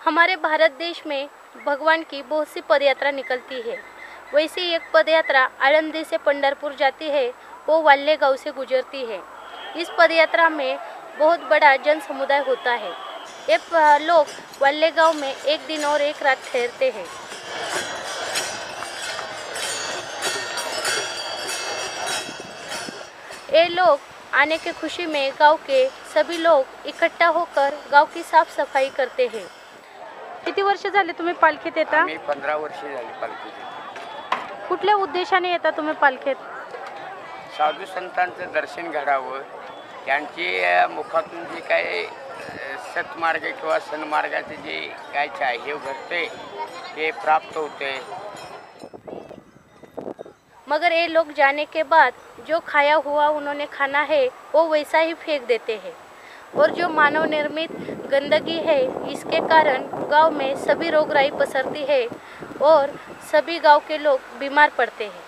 हमारे भारत देश में भगवान की बहुत सी पदयात्रा निकलती है। वैसे एक पदयात्रा आळंदी से पंढरपुर जाती है, वो वाल्हे गांव से गुजरती है। इस पदयात्रा में बहुत बड़ा जन समुदाय होता है। ये लोग वाल्हे गांव में एक दिन और एक रात ठहरते हैं। ये लोग आने की खुशी में गांव के सभी लोग इकट्ठा होकर गांव की साफ सफाई करते हैं। किती वर्ष झाले तुम्ही पालखीत येता? मी 15 वर्ष झाली पालखीत। कुठल्या उद्देशाने येता तुम्ही पालखीत? साधू संतांचं दर्शन घडावं, त्यांची मुखातून जे काही सत्मार्ग किंवा सन्मार्गाचे जे काय हे घडते ते प्राप्त होते। मगर ये लोग जाने के बाद जो खाया हुआ उन्होंने खाना है वो वैसा ही फेंक देते हैं और जो मानव निर्मित गंदगी है इसके कारण गांव में सभी रोगराई पसरती है और सभी गांव के लोग बीमार पड़ते हैं।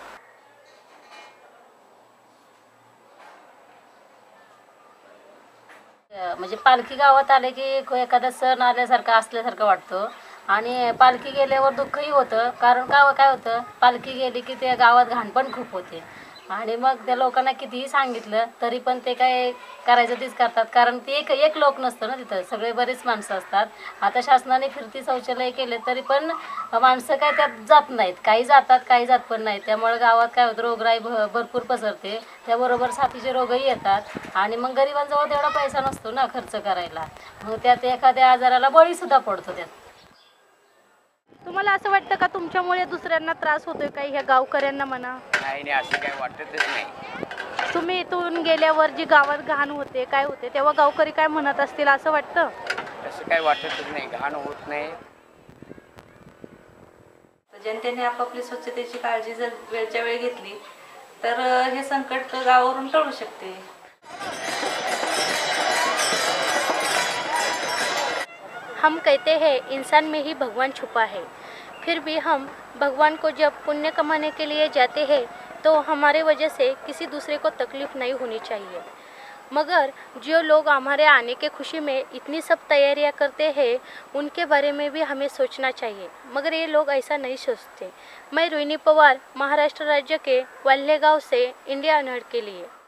म्हणजे पालखी गावात आले की एखादा सण आल्यासारखं असल्यासारखं वाटतं आणि पालखी गेल्यावर दुःखही होतं, कारण काय होतं, पालखी गेली की त्या गावात घाण पण खूप होते आणि मग त्या लोकांना कितीही सांगितलं तरी पण ते काय करायचं तेच करतात, कारण ते एक लोक नसतं ना, तिथं सगळे बरेच माणसं असतात। आता शासनाने फिरती शौचालय केले तरी पण माणसं काय त्यात जात नाहीत, काही जातात काही जात पण नाहीत। त्यामुळे गावात काय होतं, रोगराई भरपूर पसरते, त्याबरोबर साथीचे रोगही येतात आणि मग गरिबांजवळ तेवढा पैसा नसतो ना खर्च करायला, मग त्यात एखाद्या आजाराला बळीसुद्धा पडतो त्यात। तुम्हाला असं वाटतं का तुमच्यामुळे दुसऱ्यांना त्रास होतोय काही ह्या गावकऱ्यांना म्हणा? नाही असं काही वाटतच नाही। तुम्ही इथून गेल्यावर जी गावात घाण होते काय होते तेव्हा गावकरी काय म्हणत असतील असं वाटतं? असं काही वाटतच नाही, घाण होत नाही। जनतेने आपापली स्वच्छतेची काळजी जर वेळच्या वेळी घेतली तर हे संकट गावावरून टळू शकते। हम कहते हैं इंसान में ही भगवान छुपा है, फिर भी हम भगवान को जब पुण्य कमाने के लिए जाते हैं तो हमारे वजह से किसी दूसरे को तकलीफ़ नहीं होनी चाहिए। मगर जो लोग हमारे आने के खुशी में इतनी सब तैयारियां करते हैं उनके बारे में भी हमें सोचना चाहिए, मगर ये लोग ऐसा नहीं सोचते। मैं रोहिणी पवार, महाराष्ट्र राज्य के वाल्हे गांव से इंडिया अनहर्ड के लिए।